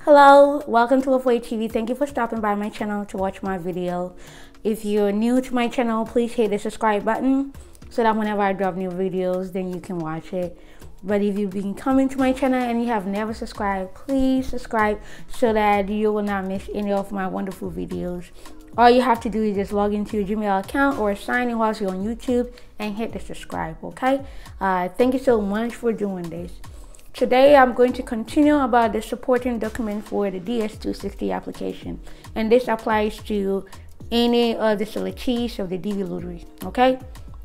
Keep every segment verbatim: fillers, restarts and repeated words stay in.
Hello, welcome to Love Way T V. Thank you for stopping by my channel to watch my video. If you're new to my channel, please hit the subscribe button so that whenever I drop new videos, then you can watch it. But if you've been coming to my channel and you have never subscribed, please subscribe so that you will not miss any of my wonderful videos. All you have to do is just log into your Gmail account or sign in whilst you're on YouTube and hit the subscribe, okay? Uh, thank you so much for doing this. Today, I'm going to continue about the supporting document for the D S two sixty application. And this applies to any of the selectees of the D V Lottery, okay?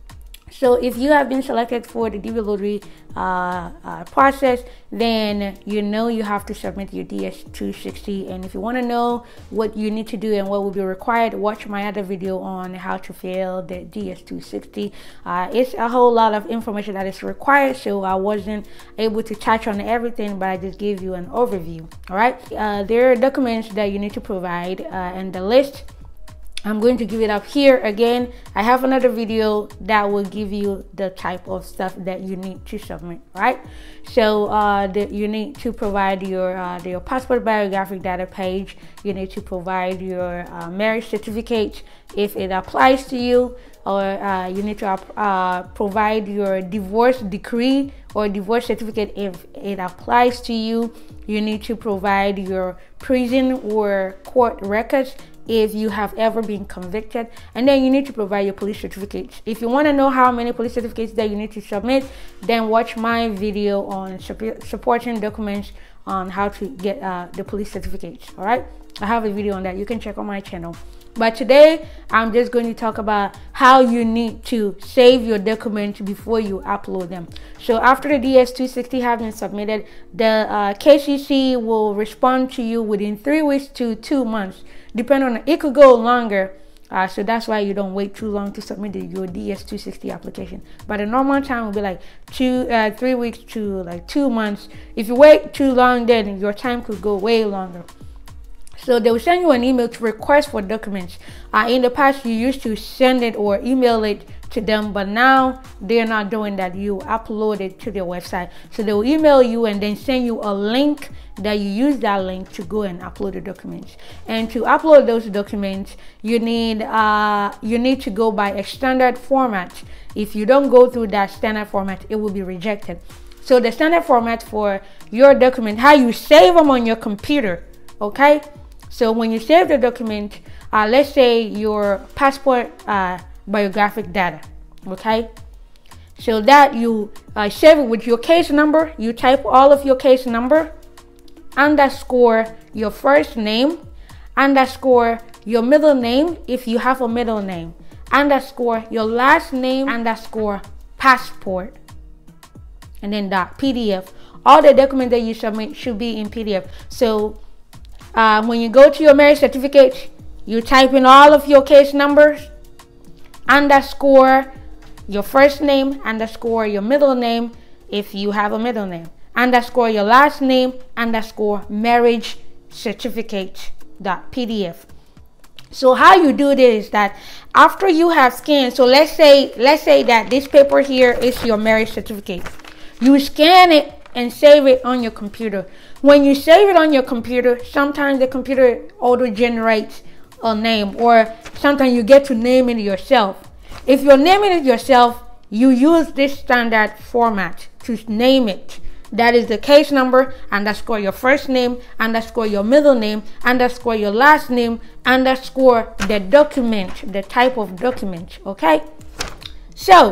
So if you have been selected for the D V Lottery uh, uh, process, then you know you have to submit your D S two sixty. And if you want to know what you need to do and what will be required, watch my other video on how to fill the D S two sixty. Uh, it's a whole lot of information that is required, so I wasn't able to touch on everything, but I just gave you an overview. All right, uh, there are documents that you need to provide, uh, and the list I'm going to give it up here again. I have another video that will give you the type of stuff that you need to submit, right? So uh, the, you need to provide your uh, your passport biographic data page. You need to provide your uh, marriage certificate if it applies to you, or uh, you need to uh, provide your divorce decree or divorce certificate if it applies to you. You need to provide your prison or court records if you have ever been convicted, and then you need to provide your police certificates. If you want to know how many police certificates that you need to submit, then watch my video on supporting documents on how to get uh, the police certificates. All right, I have a video on that. You can check on my channel. But today, I'm just going to talk about how you need to save your documents before you upload them. So after the D S two sixty have been submitted, the uh, K C C will respond to you within three weeks to two months. Depending on, it could go longer. Uh, so that's why you don't wait too long to submit the, your D S two sixty application. But the normal time will be like two, uh, three weeks to like two months. If you wait too long, then your time could go way longer. So they will send you an email to request for documents. Uh, in the past, you used to send it or email it to them, but now they're not doing that. You upload it to their website. So they will email you and then send you a link that you use that link to go and upload the documents. And to upload those documents, you need uh, you need to go by a standard format. If you don't go through that standard format, it will be rejected. So the standard format for your document, how you save them on your computer, okay? So when you save the document, uh, let's say your passport uh, biographic data, okay? So that you uh, save it with your case number. You type all of your case number, underscore your first name, underscore your middle name if you have a middle name, underscore your last name, underscore passport, and then dot P D F. All the documents that you submit should be in P D F. So Uh, when you go to your marriage certificate, you type in all of your case numbers, underscore your first name, underscore your middle name if you have a middle name, underscore your last name, underscore marriage certificate dot P D F. So how you do this is that after you have scanned, so let's say let's say that this paper here is your marriage certificate. You scan it and save it on your computer. When you save it on your computer, sometimes the computer auto generates a name, or sometimes you get to name it yourself. If you're naming it yourself, you use this standard format to name it. That is the case number, underscore your first name, underscore your middle name, underscore your last name, underscore the document, the type of document, okay? So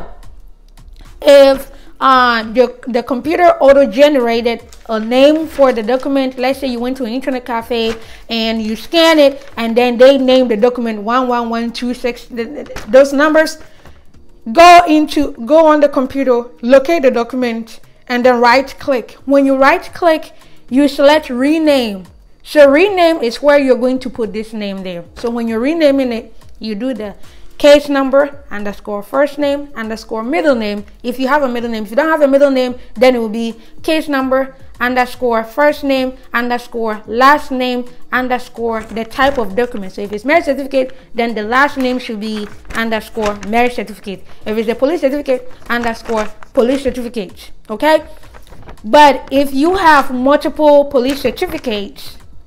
if Uh, the, the computer auto-generated a name for the document. Let's say you went to an internet cafe and you scan it, and then they named the document one one one two six. Those numbers, go into go on the computer, locate the document, and then right-click. When you right-click, you select rename. So rename is where you're going to put this name there. So when you're renaming it, you do the case number, underscore first name, underscore middle name if you have a middle name. If you don't have a middle name, then it will be case number, underscore first name, underscore last name, underscore the type of document. So if it's marriage certificate, then the last name should be underscore marriage certificate. If it's a police certificate, underscore police certificate, okay? But if you have multiple police certificates,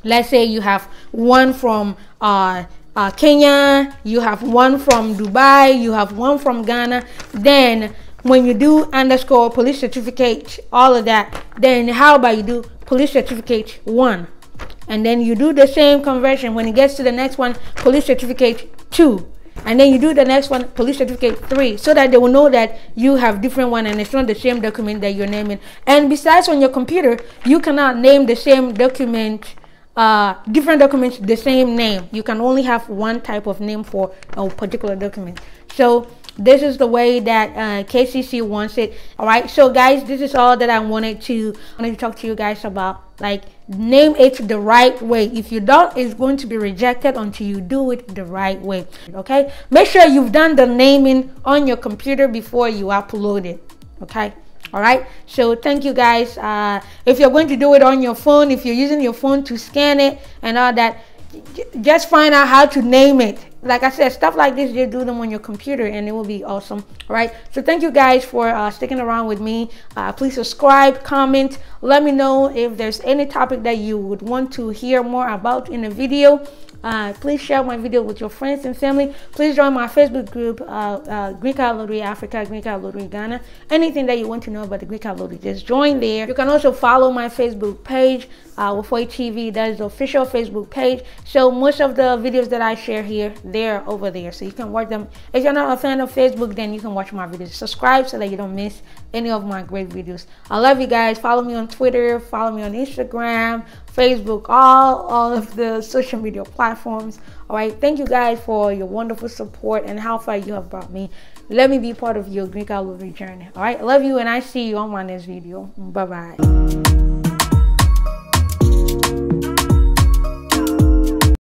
let's say you have one from uh, uh, Kenya, you have one from Dubai, you have one from Ghana, then when you do underscore police certificate, all of that, then how about you do police certificate one, and then you do the same conversion when it gets to the next one, police certificate two, and then you do the next one, police certificate three, so that they will know that you have different one and it's not the same document that you're naming. And besides, on your computer, you cannot name the same document, uh, different documents the same name. You can only have one type of name for a particular document. So this is the way that uh, K C C wants it. All right, so guys, this is all that I wanted to wanted to talk to you guys about. Like, name it the right way. If you don't, it's going to be rejected until you do it the right way. Okay, make sure you've done the naming on your computer before you upload it. Okay, all right, so thank you guys. Uh if you're going to do it on your phone, if you're using your phone to scan it and all that, just find out how to name it. Like I said, stuff like this, you do them on your computer and it will be awesome. All right, so thank you guys for uh, sticking around with me. Uh, please subscribe, comment, let me know if there's any topic that you would want to hear more about in a video. Uh, please share my video with your friends and family. Please join my Facebook group, uh, uh, Green Card Lottery Africa, Green Card Lottery Ghana. Anything that you want to know about the Green Card Lottery, just join there. You can also follow my Facebook page, uh, Wafoi T V. That is the official Facebook page. So most of the videos that I share here, they're over there, so you can watch them. If you're not a fan of Facebook, then you can watch my videos. Subscribe so that you don't miss any of my great videos. I love you guys. Follow me on Twitter, follow me on Instagram, Facebook, all all of the social media platforms. All right, thank you guys for your wonderful support and how far you have brought me. Let me be part of your Green Card Lottery journey. All right, I love you, and I see you on my next video. Bye bye.